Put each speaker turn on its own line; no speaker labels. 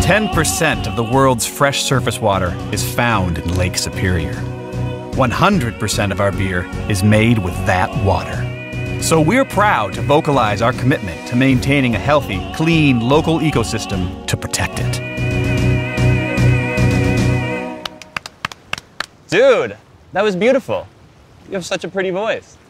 10% of the world's fresh surface water is found in Lake Superior. 100% of our beer is made with that water. So we're proud to vocalize our commitment to maintaining a healthy, clean, local ecosystem to protect it.
Dude, that was beautiful. You have such a pretty voice.